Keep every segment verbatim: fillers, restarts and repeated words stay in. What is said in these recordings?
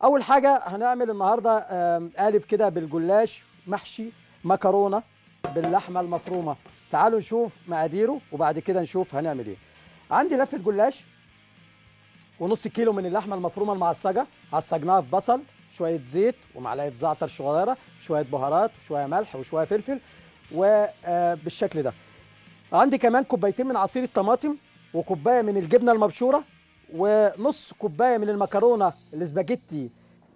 اول حاجه هنعمل النهارده قالب كده بالجلاش محشي مكرونه باللحمه المفرومه. تعالوا نشوف مقاديره وبعد كده نشوف هنعمل ايه. عندي لفه جلاش ونص كيلو من اللحمه المفرومه المعصجه، عصجناها في بصل، شويه زيت ومعلقه زعتر صغيره، شويه بهارات وشويه ملح وشويه فلفل وبالشكل ده. عندي كمان كوبايتين من عصير الطماطم وكوبايه من الجبنه المبشوره ونص كوبايه من المكرونه الاسباجيتي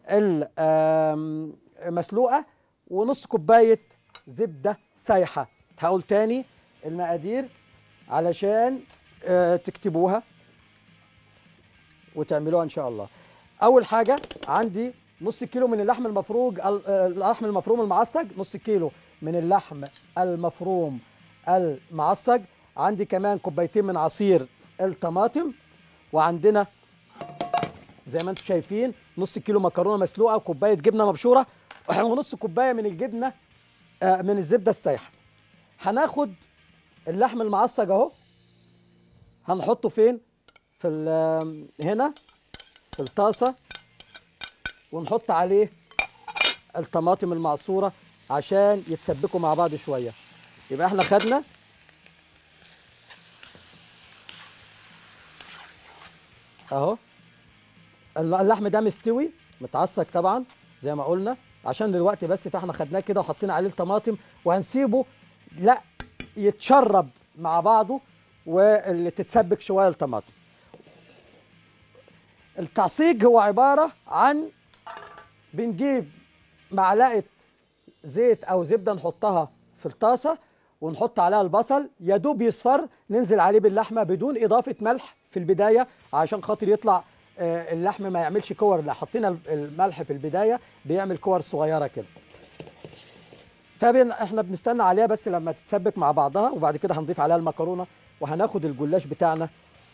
المسلوقه ونص كوبايه زبده سايحه. هقول تاني المقادير علشان تكتبوها وتعملوها ان شاء الله. اول حاجه عندي نص كيلو من اللحم المفروم اللحم المفروم المعصج، نص كيلو من اللحم المفروم المعصج. عندي كمان كوبايتين من عصير الطماطم، وعندنا زي ما انتم شايفين نص كيلو مكرونه مسلوقه وكوبايه جبنه مبشوره ونص كوبايه من الجبنه آه من الزبده السايحه. هناخد اللحم المعصج اهو، هنحطه فين؟ في هنا في الطاسه، ونحط عليه الطماطم المعصوره عشان يتسبكوا مع بعض شويه. يبقى احنا خدنا اهو اللحم ده مستوي متعصج طبعا زي ما قلنا عشان دلوقتي بس، فاحنا خدناه كده وحطينا عليه الطماطم وهنسيبه لا يتشرب مع بعضه واللي تتسبك شويه الطماطم. التعصيج هو عباره عن بنجيب معلقه زيت او زبده نحطها في الطاسه ونحط عليها البصل يا دوب يصفر، ننزل عليه باللحمه بدون اضافه ملح في البدايه عشان خاطر يطلع اللحم ما يعملش كور. لا، حطينا الملح في البدايه بيعمل كور صغيره كده، فاحنا بنستنى عليها بس لما تتسبك مع بعضها، وبعد كده هنضيف عليها المكرونه وهناخد الجلاش بتاعنا.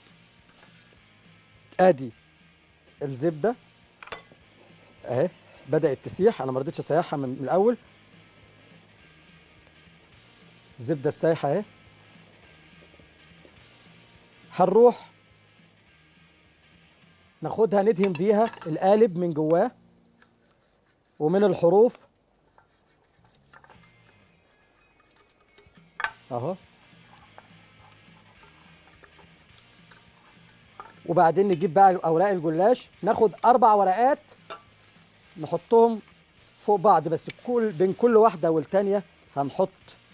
ادي الزبده اهي بدات تسيح، انا ما رضيتش اسيحها من الاول. الزبده السايحه اهي، هنروح ناخدها ندهن بيها القالب من جواه ومن الحروف اهو، وبعدين نجيب بقى اوراق الجلاش، ناخد اربع ورقات نحطهم فوق بعض، بس كل بين كل واحده والتانيه هنحط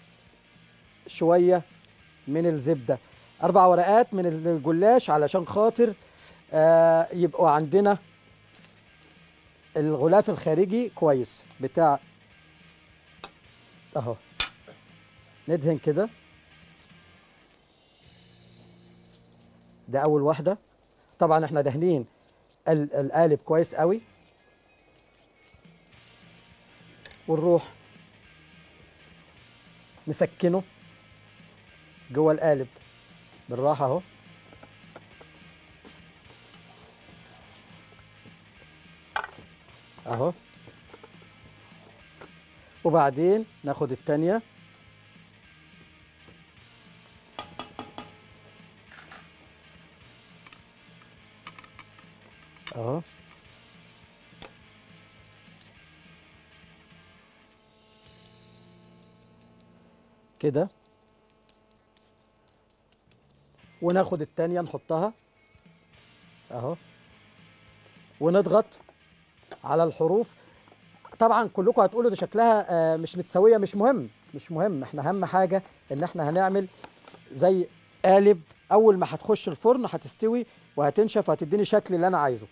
شويه من الزبده. اربع ورقات من الجلاش علشان خاطر آه يبقوا عندنا الغلاف الخارجي كويس بتاع اهو. ندهن كده، ده اول واحده. طبعا احنا دهنين القالب كويس قوي، ونروح نسكنه جوه القالب بالراحه اهو. اهو، وبعدين ناخد التانية اهو كده، وناخد التانية نحطها اهو ونضغط على الحروف. طبعا كلكم هتقولوا ده شكلها مش متساويه، مش مهم مش مهم، احنا اهم حاجه ان احنا هنعمل زي قالب اول ما هتخش الفرن هتستوي وهتنشف وهتديني شكل اللي انا عايزه.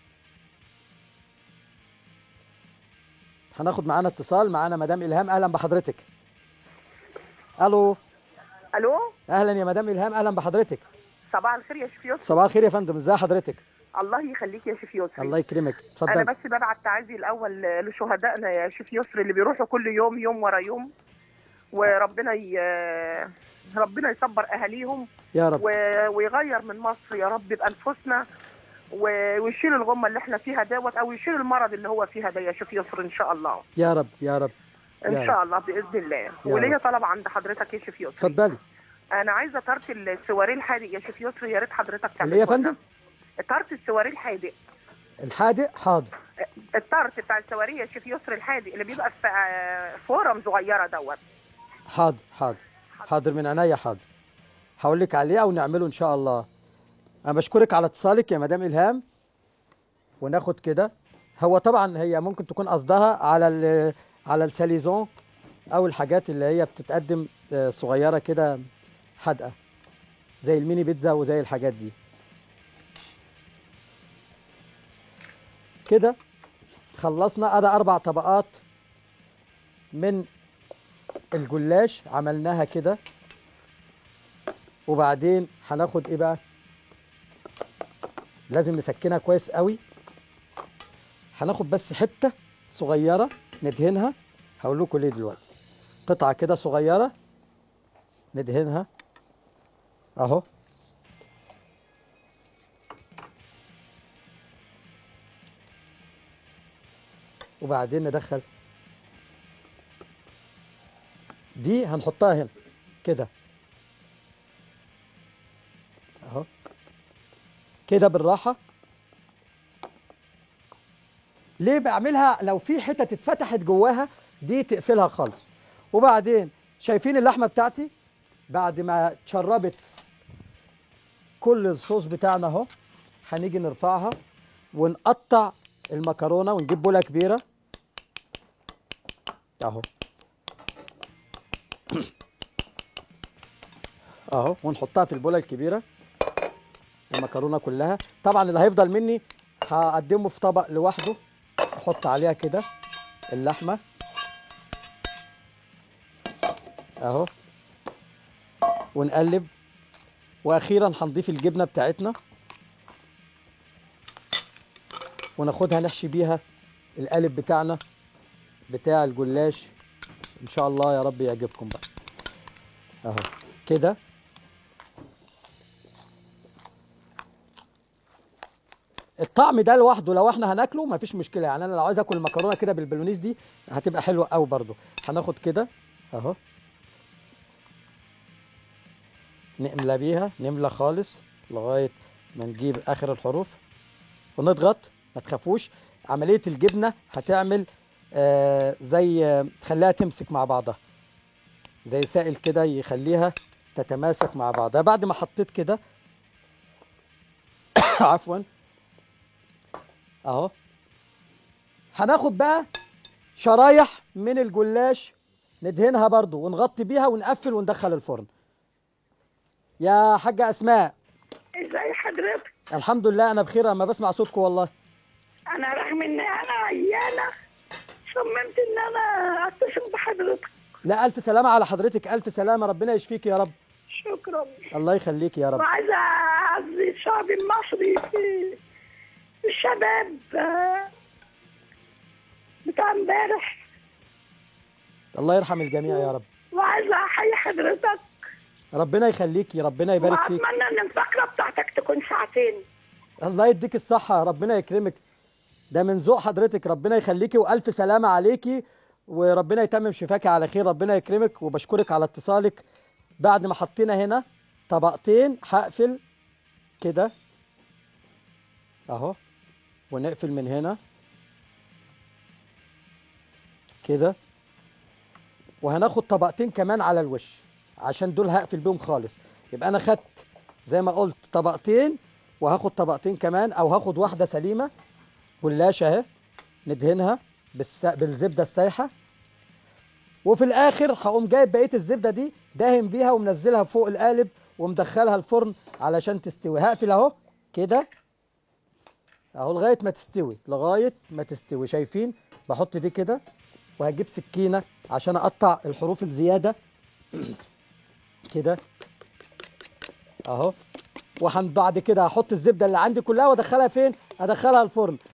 هناخد معانا اتصال، معانا مدام الهام. اهلا بحضرتك. الو الو، اهلا يا مدام الهام، اهلا بحضرتك. صباح الخير يا شيف يسري. صباح الخير يا فندم، ازي حضرتك؟ الله يخليك يا شيف يسري. الله يكرمك، اتفضل. انا بس ببعت تعازي الاول لشهدائنا يا شيف يسري اللي بيروحوا كل يوم يوم ورا يوم، وربنا ي... ربنا يصبر اهاليهم يا رب، و... ويغير من مصر يا رب بانفسنا و... ويشيل الغمه اللي احنا فيها دوت، او يشيل المرض اللي هو فيها ده يا شيف يسري ان شاء الله. يا رب يا رب ان يا شاء رب. الله باذن الله. وليا طلب عند حضرتك يا شيف يسري. اتفضلي. انا عايزه طرت السواريه الحادق يا شيف يسري، يا ريت حضرتك تعمله. اللي يا فندم؟ طرت السواريه الحادق. الحادق، حاضر. الطرت الطرف بتاع السواريه يا شيف يسر الحادق اللي بيبقى في آه، فورم صغيره دوت. حاضر حاضر حاضر من عينيا، حاضر هقول لك عليه او نعمله ان شاء الله. انا بشكرك على اتصالك يا مدام الهام. وناخد كده، هو طبعا هي ممكن تكون قصدها على ال على الساليزون او الحاجات اللي هي بتتقدم آه، صغيره كده حادقه زي الميني بيتزا وزي الحاجات دي كده. خلصنا ادي اربع طبقات من الجلاش عملناها كده. وبعدين هناخد ايه بقى؟ لازم نسكنها كويس قوي. هناخد بس حته صغيره ندهنها، هقول لكم ليه دلوقتي. قطعه كده صغيره ندهنها اهو. وبعدين ندخل دي هنحطها هنا كده اهو كده بالراحه. ليه بعملها؟ لو في حتت اتفتحت جواها دي تقفلها خالص. وبعدين شايفين اللحمه بتاعتي بعد ما اتشربت كل الصوص بتاعنا اهو. هنيجي نرفعها ونقطع المكرونه ونجيب بوله كبيره اهو اهو ونحطها في البوله الكبيره المكرونه كلها. طبعا اللي هيفضل مني هقدمه في طبق لوحده. احط عليها كده اللحمه اهو ونقلب. واخيرا هنضيف الجبنه بتاعتنا وناخدها نحشي بيها القالب بتاعنا بتاع الجلاش ان شاء الله. يا رب يعجبكم بقى اهو كده. الطعم ده لوحده لو احنا هناكله مفيش مشكله، يعني انا لو عايز اكل المكرونه كده بالبلونيز دي هتبقى حلوه قوي برضو. هناخد كده اهو نملى بيها، نملى خالص لغايه ما نجيب اخر الحروف ونضغط. ما تخافوش، عمليه الجبنه هتعمل آه زي آه تخليها تمسك مع بعضها، زي سائل كده يخليها تتماسك مع بعضها. بعد ما حطيت كده عفوا اهو هناخد بقى شرايح من الجلاش ندهنها برضو ونغطي بيها ونقفل وندخل الفرن. يا حاجة أسماء، ازاي حضرتك؟ الحمد لله أنا بخير لما بسمع صوتكم والله. انا رغم ان انا عيانه صممت ان انا اتصل بحضرتك. لا ألف سلامة على حضرتك، ألف سلامة، ربنا يشفيك يا رب. شكرا. الله يخليك يا رب. وعايزه اعزي الشعب المصري في الشباب آه، بتاع امبارح. الله يرحم الجميع يا رب. وعايزه احيي حضرتك ربنا يخليكي، ربنا يبارك فيك. واتمنى ان الفقره بتاعتك تكون ساعتين. الله يديك الصحة، ربنا يكرمك، ده من ذوق حضرتك، ربنا يخليكي وألف سلامة عليكي وربنا يتمم شفاكي على خير. ربنا يكرمك وبشكرك على اتصالك. بعد ما حطينا هنا طبقتين هقفل كده اهو ونقفل من هنا كده. وهناخد طبقتين كمان على الوش عشان دول هقفل بيهم خالص. يبقى انا خدت زي ما قلت طبقتين وهاخد طبقتين كمان او هاخد واحده سليمه جلاش اهي ندهنها بالس... بالزبده السايحه. وفي الاخر هقوم جايب بقيه الزبده دي داهن بيها ومنزلها فوق القالب ومدخلها الفرن علشان تستوي. هقفل اهو كده اهو لغايه ما تستوي، لغايه ما تستوي. شايفين بحط دي كده وهجيب سكينه عشان اقطع الحروف الزياده كده اهو. وبعد كده هحط الزبده اللي عندي كلها وادخلها فين؟ ادخلها الفرن.